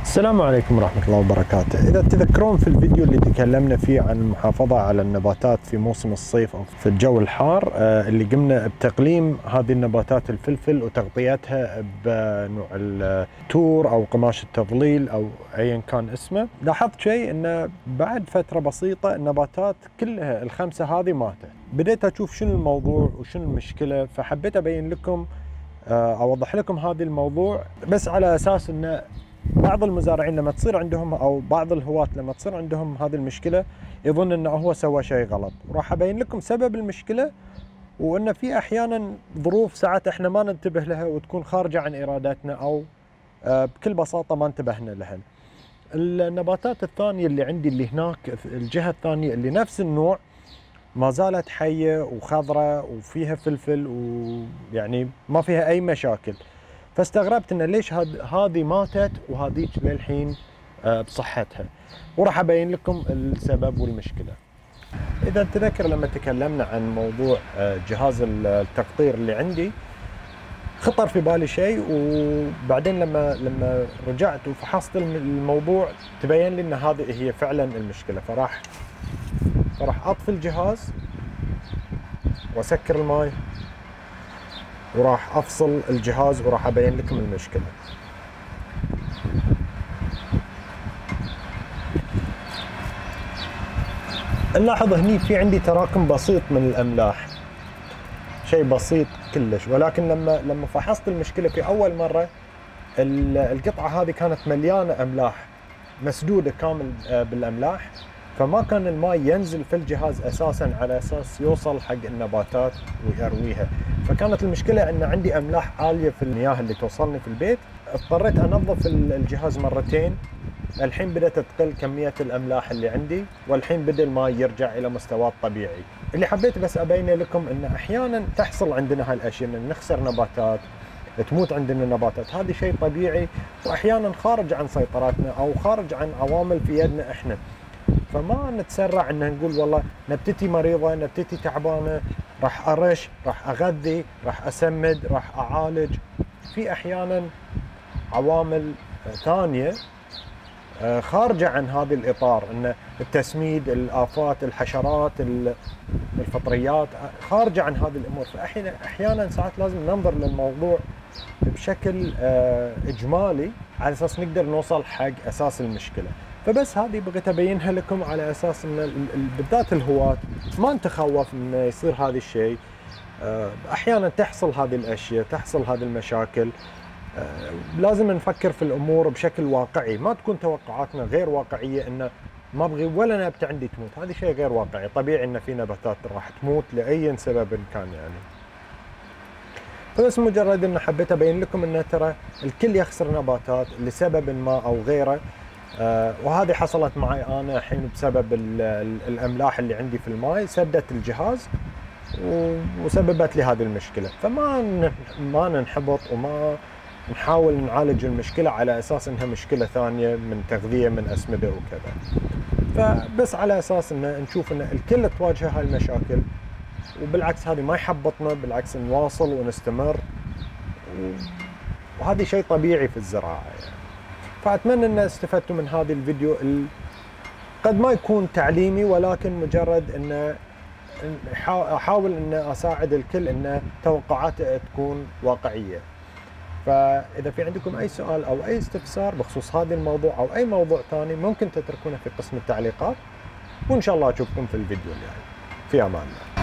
السلام عليكم ورحمة الله وبركاته. إذا تذكرون في الفيديو اللي تكلمنا فيه عن المحافظة على النباتات في موسم الصيف أو في الجو الحار، اللي قمنا بتقليم هذه النباتات الفلفل وتغطيتها بنوع التور أو قماش التظليل أو أيا كان اسمه، لاحظت شيء أنه بعد فترة بسيطة النباتات كلها الخمسة هذه ماتت. بديت أشوف شنو الموضوع وشنو المشكلة، فحبيت أبين لكم أوضح لكم هذا الموضوع، بس على أساس أنه بعض المزارعين لما تصير عندهم او بعض الهواة لما تصير عندهم هذه المشكله يظن انه هو سوى شيء غلط، وراح ابين لكم سبب المشكله، وان في احيانا ظروف ساعات احنا ما ننتبه لها وتكون خارجه عن ارادتنا او بكل بساطه ما انتبهنا لها. النباتات الثانيه اللي عندي اللي هناك الجهه الثانيه اللي نفس النوع ما زالت حيه وخضراء وفيها فلفل ويعني ما فيها اي مشاكل، فاستغربت ان ليش هذه ماتت وهذيك للحين بصحتها، وراح ابين لكم السبب والمشكله. اذا تذكر لما تكلمنا عن موضوع جهاز التقطير اللي عندي، خطر في بالي شيء، وبعدين لما رجعت وفحصت الموضوع تبين لي ان هذه هي فعلا المشكله، فراح اطفي الجهاز واسكر الماي وراح افصل الجهاز وراح ابين لكم المشكله. نلاحظ هني في عندي تراكم بسيط من الاملاح، شيء بسيط كلش، ولكن لما فحصت المشكله في اول مره القطعه هذه كانت مليانه املاح، مسدوده كامل بالاملاح، فما كان الماء ينزل في الجهاز اساسا على اساس يوصل حق النباتات ويرويها، فكانت المشكله ان عندي املاح عاليه في المياه اللي توصلني في البيت. اضطريت انظف الجهاز مرتين، الحين بدات تقل كميه الاملاح اللي عندي، والحين بدا الماء يرجع الى مستواه الطبيعي. اللي حبيت بس ابين لكم ان احيانا تحصل عندنا هالاشياء، ان نخسر نباتات، تموت عندنا نباتات، هذا شيء طبيعي واحيانا خارج عن سيطرتنا او خارج عن عوامل في يدنا احنا، فما نتسرع ان نقول والله نبتتي مريضه، نبتتي تعبانه، راح ارش، راح اغذي، راح اسمد، راح اعالج. في احيانا عوامل ثانيه خارجه عن هذا الاطار، ان التسميد، الافات، الحشرات، الفطريات خارجه عن هذه الامور، فاحيانا ساعات لازم ننظر للموضوع بشكل اجمالي على اساس نقدر نوصل حق اساس المشكله. فبس هذه بغيت ابينها لكم على اساس ان بالذات الهواة ما نتخوف من يصير هذا الشيء، احيانا تحصل هذه الاشياء، تحصل هذه المشاكل، لازم نفكر في الامور بشكل واقعي، ما تكون توقعاتنا غير واقعيه، ان ما ابغي ولا نبته عندي تموت، هذا شيء غير واقعي، طبيعي ان في نباتات راح تموت لاي سبب كان يعني. فبس مجرد ان حبيت ابين لكم ان ترى الكل يخسر نباتات لسبب ما او غيره، وهذه حصلت معي انا الحين بسبب الاملاح اللي عندي في الماء، سدت الجهاز وسببت لي هذه المشكله، ما ننحبط وما نحاول نعالج المشكله على اساس انها مشكله ثانيه من تغذيه من اسمده وكذا، فبس على اساس ان نشوف ان الكل تواجه هاي المشاكل، وبالعكس هذه ما يحبطنا، بالعكس نواصل ونستمر، وهذا شيء طبيعي في الزراعه يعني. فأتمنى أن استفدتوا من هذا الفيديو، قد ما يكون تعليمي ولكن مجرد أن أحاول أن أساعد الكل أن توقعاته تكون واقعية. فإذا في عندكم أي سؤال أو أي استفسار بخصوص هذا الموضوع أو أي موضوع ثاني ممكن تتركونه في قسم التعليقات، وإن شاء الله أشوفكم في الفيديو الجاي. في أمان الله.